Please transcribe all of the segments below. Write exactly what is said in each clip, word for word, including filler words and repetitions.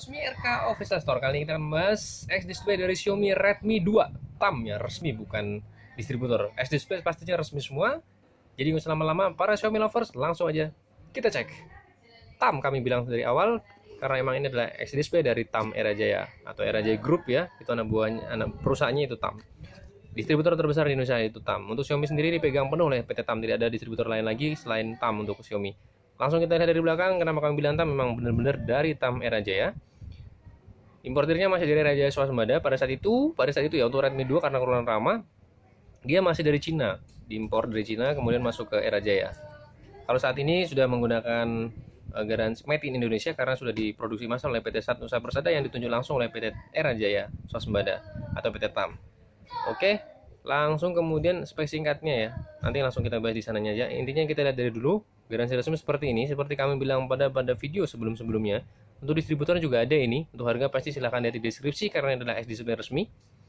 resmi R K Official Store. Kali ini kita membahas X-Display dari Xiaomi Redmi dua. Tamnya resmi, bukan distributor. X-Display pastinya resmi semua. Jadi nggak usah lama-lama, para Xiaomi lovers langsung aja kita cek. Tam kami bilang dari awal, karena emang ini adalah X-Display dari Tam Era Jaya atau Era Jaya Group ya. Itu anak buahnya, anak perusahaannya itu Tam. Distributor terbesar di Indonesia itu Tam. Untuk Xiaomi sendiri dipegang penuh oleh P T Tam. Tidak ada distributor lain lagi selain Tam untuk Xiaomi. Langsung kita lihat dari belakang, kenapa kami bilang Tam, memang benar-benar dari Tam Era Jaya. Importirnya masih dari Era Jaya Swasembada pada saat itu, pada saat itu ya untuk Redmi dua karena kurang ramah, dia masih dari Cina, diimpor dari Cina kemudian masuk ke Era Jaya. Kalau saat ini sudah menggunakan uh, garansi made in Indonesia karena sudah diproduksi massal oleh P T Sat Nusa Persada yang ditunjuk langsung oleh P T Era Jaya Swasembada atau P T Tam. Oke, langsung kemudian spek singkatnya ya. Nanti langsung kita bahas di sananya aja. Intinya kita lihat dari dulu. Garansi resmi seperti ini, seperti kami bilang pada pada video sebelum-sebelumnya. Untuk distributor juga ada ini. Untuk harga pasti silahkan lihat di deskripsi karena ini adalah X-Display resmi.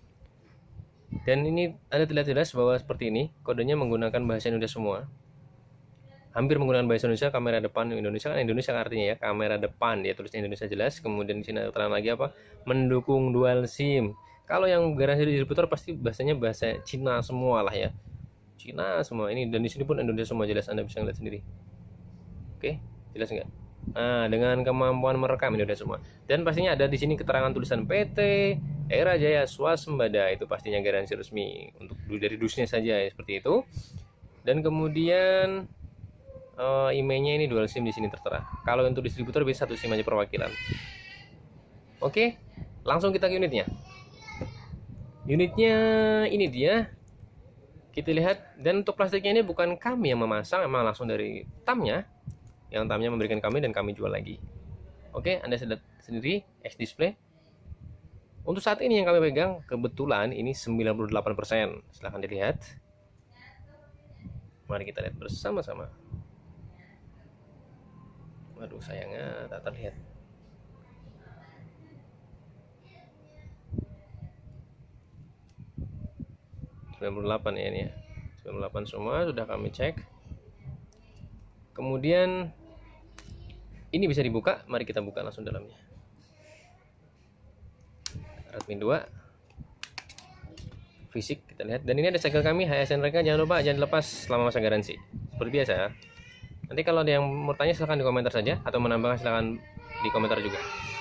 Dan ini ada terlihat jelas bahwa seperti ini, kodenya menggunakan bahasa Indonesia semua. Hampir menggunakan bahasa Indonesia. Kamera depan Indonesia kan Indonesia artinya ya, kamera depan dia tulisnya Indonesia jelas. Kemudian di sini ada keterangan lagi apa? Mendukung dual SIM. Kalau yang garansi distributor pasti bahasanya bahasa Cina semua lah ya. Cina semua ini, dan di sini pun Indonesia semua jelas, Anda bisa lihat sendiri. Oke, jelas nggak? Nah, dengan kemampuan merekam ini udah semua. Dan pastinya ada di sini keterangan tulisan P T Era Jaya Swasembada, itu pastinya garansi resmi untuk dari dusnya saja ya, seperti itu. Dan kemudian uh, emailnya ini dual SIM di sini tertera. Kalau untuk distributor bisa satu SIM aja perwakilan. Oke, langsung kita ke unitnya. Unitnya ini dia. Kita lihat, dan untuk plastiknya ini bukan kami yang memasang, memang langsung dari Tamnya. Yang Tamnya memberikan kami dan kami jual lagi. Oke, Anda lihat sendiri X-Display. Untuk saat ini yang kami pegang, kebetulan ini sembilan puluh delapan persen. Silahkan dilihat. Mari kita lihat bersama-sama. Waduh, sayangnya tak terlihat. sembilan puluh delapan ya ini ya. sembilan puluh delapan semua sudah kami cek. Kemudian ini bisa dibuka, mari kita buka langsung dalamnya. Redmi dua fisik kita lihat, dan ini ada segel kami H S N mereka, jangan lupa jangan dilepas selama masa garansi. Seperti biasa ya. Nanti kalau ada yang mau tanya silahkan di komentar saja, atau menambahkan silahkan di komentar juga.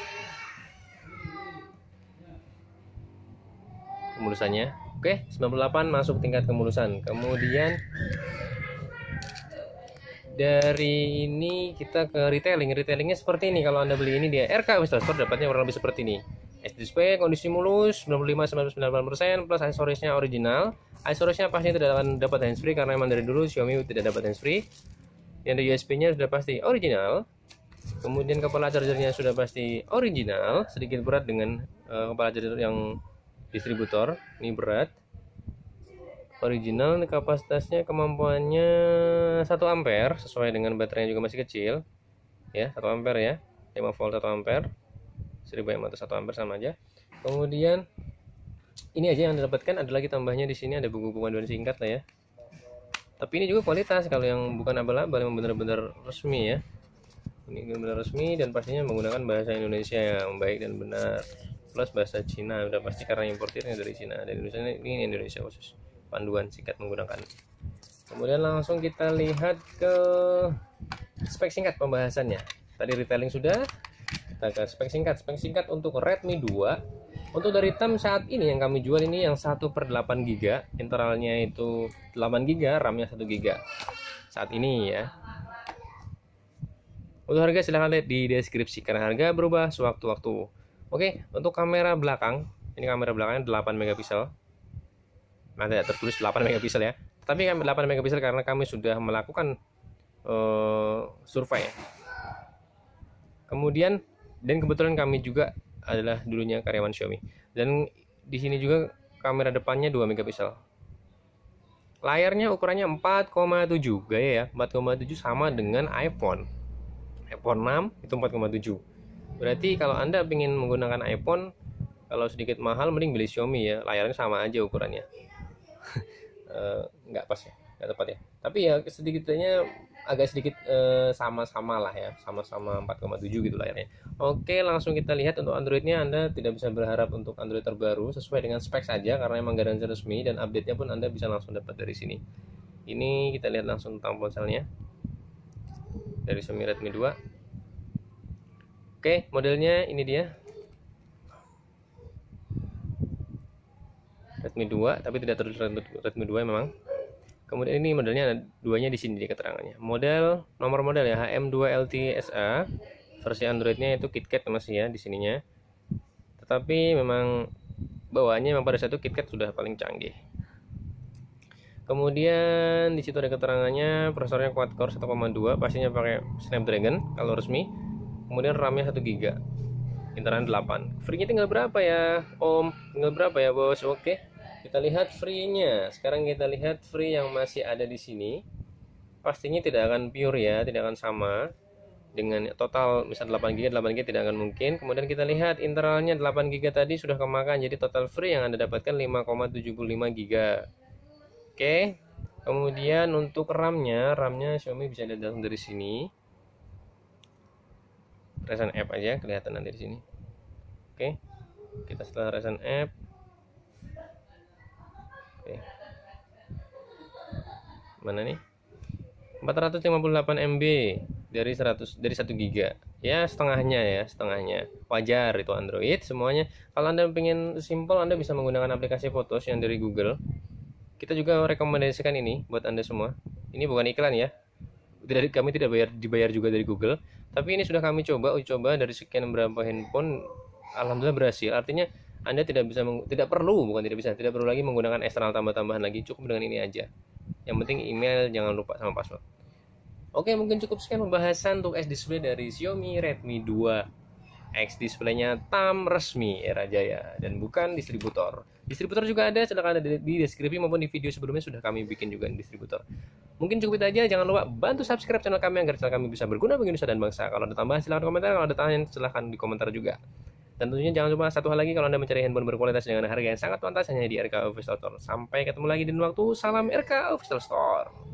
Kemulusannya, oke, sembilan puluh delapan masuk tingkat kemulusan. Kemudian dari ini kita ke retailing. Retailingnya seperti ini. Kalau Anda beli ini dia R K Official Store, dapatnya kurang lebih seperti ini. X-Display kondisi mulus sembilan puluh lima sampai sembilan puluh delapan persen, plus aksesorisnya original. Aksesorisnya pasti tidak akan dapat handsfree karena memang dari dulu Xiaomi tidak dapat handsfree. Yang dari U S B-nya sudah pasti original. Kemudian kepala chargernya sudah pasti original, sedikit berat dengan uh, kepala charger yang distributor. Ini berat. Original, kapasitasnya kemampuannya satu ampere sesuai dengan baterainya juga masih kecil ya, satu ampere ya, lima volt satu ampere, seribu mAh satu ampere sama aja. Kemudian ini aja yang didapatkan, ada lagi tambahnya di sini, ada buku-buku panduan singkat lah ya. Tapi ini juga kualitas, kalau yang bukan abal-abal, yang benar-benar resmi ya. Ini benar-benar resmi dan pastinya menggunakan bahasa Indonesia yang baik dan benar, plus bahasa Cina udah pasti karena importirnya dari Cina. Dan Indonesia ini Indonesia khusus. Panduan singkat menggunakan. Kemudian langsung kita lihat ke spek singkat pembahasannya. Tadi retailing sudah, kita ke spek singkat. Spek singkat untuk Redmi dua. Untuk dari Tam saat ini yang kami jual ini yang satu per delapan giga, internalnya itu delapan giga, RAM-nya satu giga. Saat ini ya. Untuk harga silahkan lihat di deskripsi karena harga berubah sewaktu-waktu. Oke, untuk kamera belakang, ini kamera belakangnya delapan megapiksel. Nah, tidak tertulis delapan megapiksel ya, tapi kami delapan megapiksel karena kami sudah melakukan uh, survei. Kemudian, dan kebetulan kami juga adalah dulunya karyawan Xiaomi. Dan di sini juga kamera depannya dua megapiksel. Layarnya ukurannya empat koma tujuh, gaya ya, empat koma tujuh sama dengan iPhone. iPhone enam itu empat koma tujuh. Berarti kalau Anda ingin menggunakan iPhone, kalau sedikit mahal mending beli Xiaomi ya, layarnya sama aja ukurannya. uh, nggak pas ya. nggak tepat ya, tapi ya sedikitnya agak sedikit eh, sama-sama lah ya, sama-sama empat koma tujuh gitu layarnya. Oke, langsung kita lihat untuk Androidnya. Anda tidak bisa berharap untuk Android terbaru, sesuai dengan spek saja karena emang garansi resmi, dan update-nya pun Anda bisa langsung dapat dari sini. Ini kita lihat langsung tentang ponselnya dari Xiaomi Redmi dua. Oke, modelnya ini dia, Redmi dua, tapi tidak tertulis Redmi dua memang. Kemudian ini modelnya ada duanya di sini di keterangannya. Model nomor model ya H M dua L T S A. Versi Androidnya itu KitKat masih ya di sininya. Tetapi memang bawaannya memang pada saat itu KitKat sudah paling canggih. Kemudian di situ ada keterangannya, prosesornya quad core satu koma dua, pastinya pakai Snapdragon kalau resmi. Kemudian RAM-nya satu giga byte. Internet delapan. Free-nya tinggal berapa ya, Om? Tinggal berapa ya, Bos? Oke. Kita lihat free-nya. Sekarang kita lihat free yang masih ada di sini. Pastinya tidak akan pure ya, tidak akan sama dengan total misal delapan giga byte, delapan giga byte tidak akan mungkin. Kemudian kita lihat internalnya delapan giga byte tadi sudah kemakan, jadi total free yang Anda dapatkan lima koma tujuh lima giga byte. Oke. Kemudian untuk RAM-nya, RAM-nya Xiaomi bisa dilihat dari sini. Recent app aja kelihatan nanti di sini. Oke. Kita setelah recent app. Oke. Mana nih? empat ratus lima puluh delapan M B dari seratus dari satu giga byte. Ya, setengahnya ya, setengahnya. Wajar itu Android semuanya. Kalau Anda pengen simple, Anda bisa menggunakan aplikasi fotos yang dari Google. Kita juga rekomendasikan ini buat Anda semua. Ini bukan iklan ya. Tidak, kami tidak bayar dibayar juga dari Google. Tapi ini sudah kami coba, uji coba dari sekian berapa handphone, alhamdulillah berhasil. Artinya Anda tidak bisa tidak perlu, bukan tidak bisa, tidak perlu lagi menggunakan eksternal tambah-tambahan lagi, cukup dengan ini aja. Yang penting email jangan lupa sama password. Oke, mungkin cukup sekian pembahasan untuk X-Display dari Xiaomi Redmi dua. X-Display-nya tam resmi era Jaya dan bukan distributor. Distributor juga ada, silahkan ada di, di deskripsi maupun di video sebelumnya sudah kami bikin juga di distributor. Mungkin cukup itu aja, jangan lupa bantu subscribe channel kami agar channel kami bisa berguna bagi Indonesia dan bangsa. Kalau ada tambahan silahkan komentar, kalau ada tanya silahkan di komentar juga. Dan tentunya jangan lupa satu hal lagi, kalau Anda mencari handphone berkualitas dengan harga yang sangat pantas hanya di R K Official Store. Sampai ketemu lagi di waktu, salam R K Official Store.